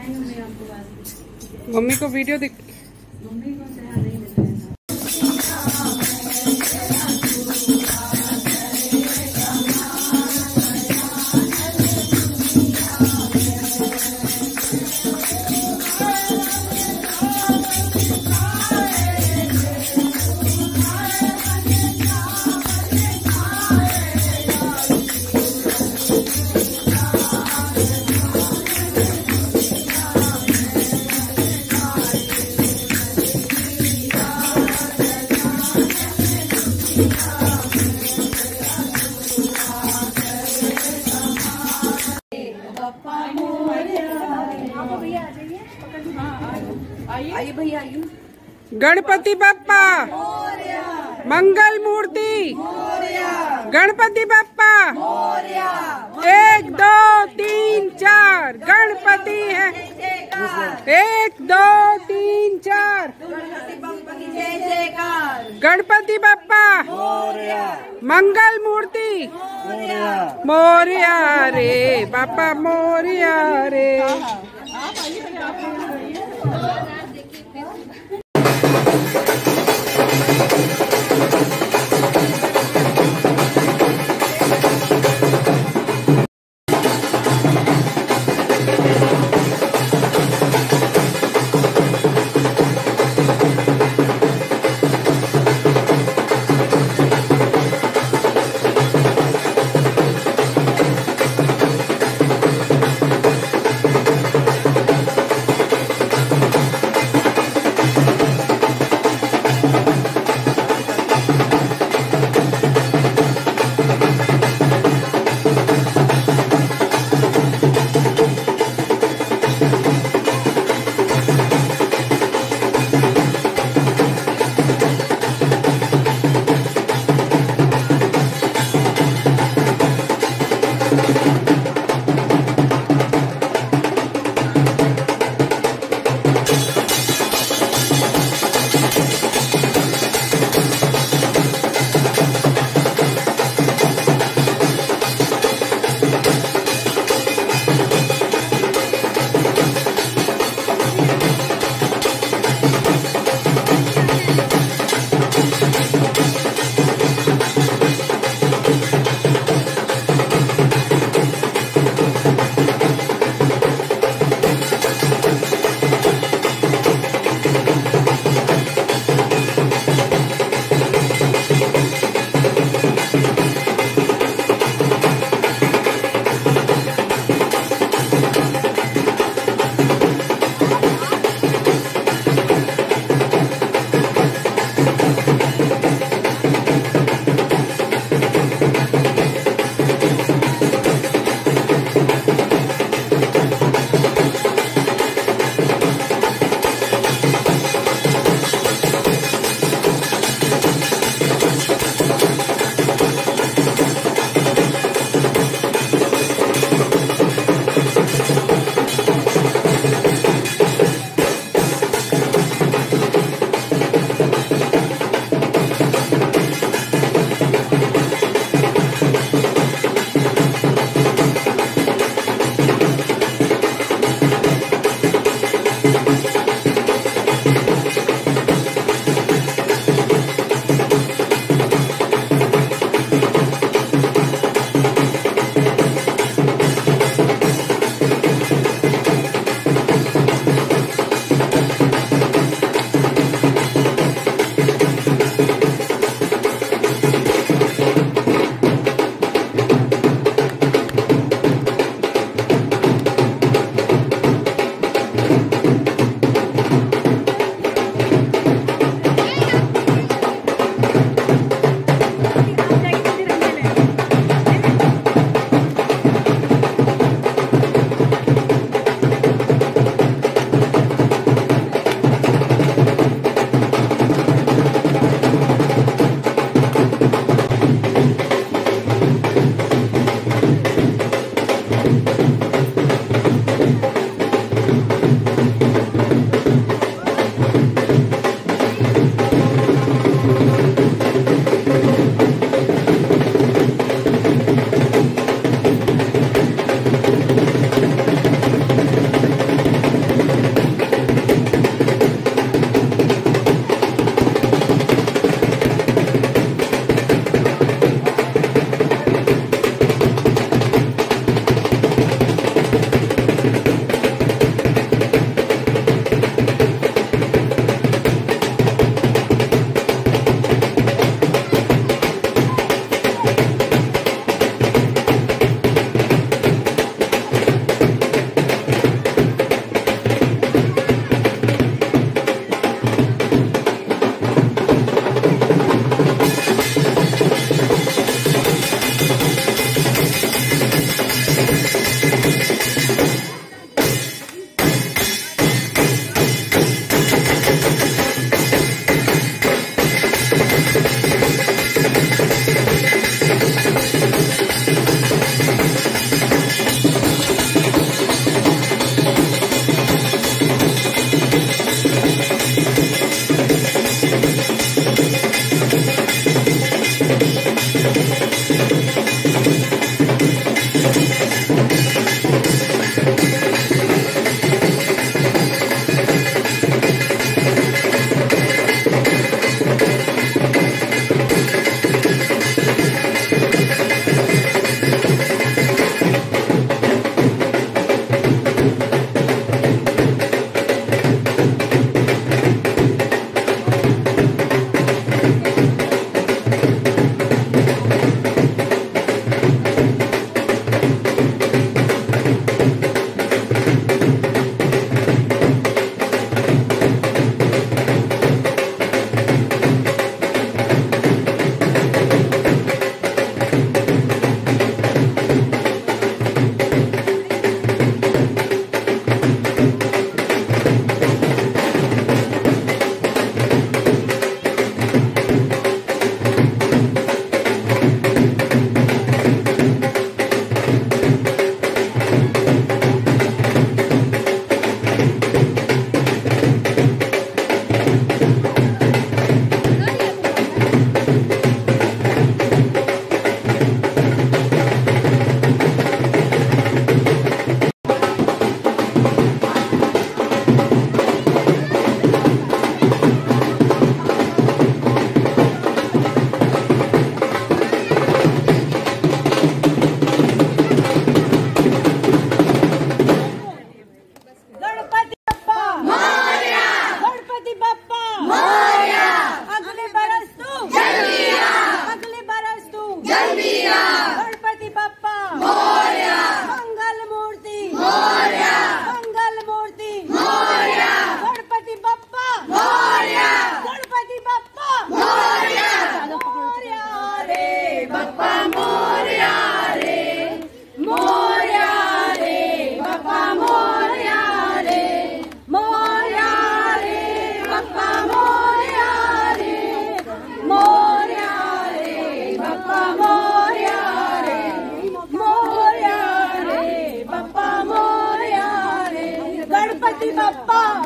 Mummy को video दिख। Mummy को नहीं दिखाया। आइए भैया आइए। गणपति बप्पा मंगल मूर्ति, गणपति बप्पा 1 2 3 4 गणपति है। 1 2 3 4 गणपति बप्पा मंगल मूर्ति मोरया रे बापा मोरया रे।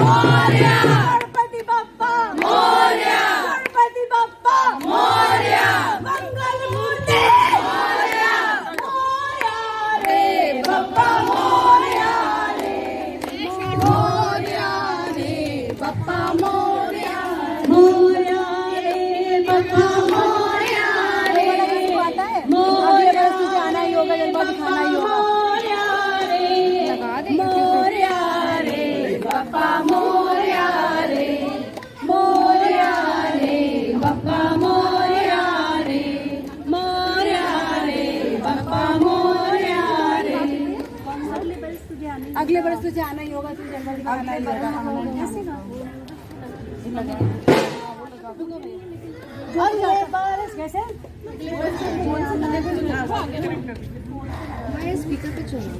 मोरया, गणपति बप्पा मोरया, गणपति बप्पा मोरया, मंगल मूर्ति मोरया, मोरया रे बप्पा मोरया रे, मोरया रे बप्पा मोरया, मोरया रे बप्पा मोरया रे, मोरया तुझे आना ही होगा, जलवा दिखाना ही होगा। मोरया रे बप्पा मोरया रे, मोरया रे बप्पा मोरया रे, मोरया रे बप्पा मोरया रे। अगले वर्ष तुझे आना ही होगा, तुझे जलवा दिखाना ही होगा। कैसे स्पीकर पे चला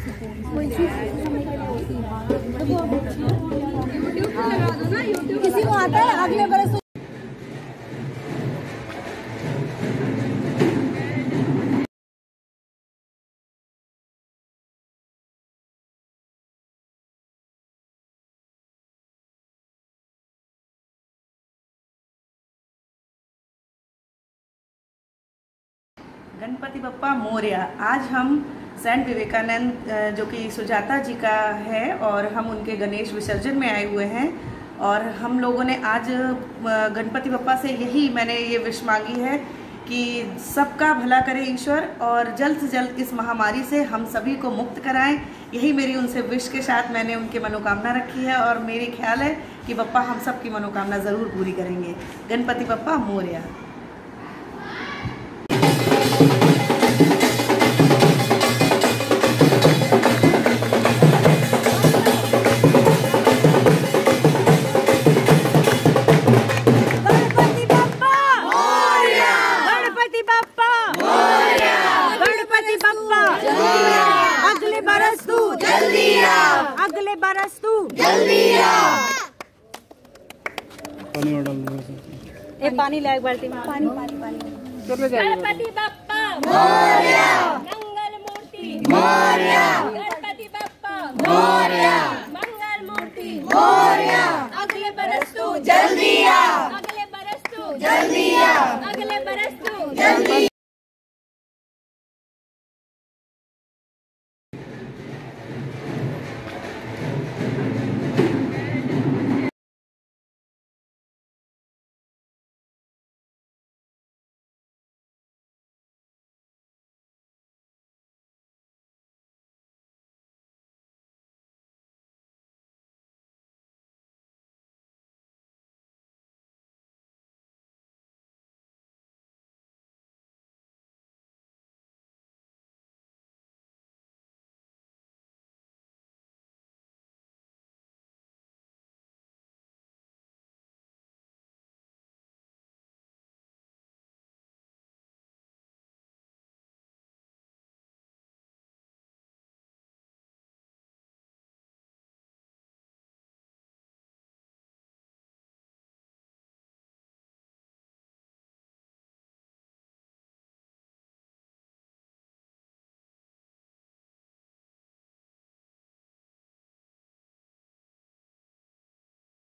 किसी को आता है अगले बरस। गणपति बप्पा मोरया। आज हम सेंट विवेकानंद जो कि सुजाता जी का है और हम उनके गणेश विसर्जन में आए हुए हैं और हम लोगों ने आज गणपति बप्पा से मैंने ये विश मांगी है कि सबका भला करे ईश्वर और जल्द से जल्द इस महामारी से हम सभी को मुक्त कराएं। यही मेरी उनसे विश के साथ मैंने उनकी मनोकामना रखी है और मेरी ख्याल है कि बप्पा हम सबकी मनोकामना ज़रूर पूरी करेंगे। गणपति बप्पा मोरया। अगले बरस तू जल्दी आ, अगले बरस तू जल्दी आ। पानी लायक बाल्टी में पानी पानी पानी। गणपति बप्पा मोरया, मंगल मूर्ति मोरया, गणपति बप्पा मोरया, मंगल मूर्ति मोरया। अगले बरस तू जल्दी आ, अगले बरस तू जल्दी आ, अगले बरस तू जल्दी।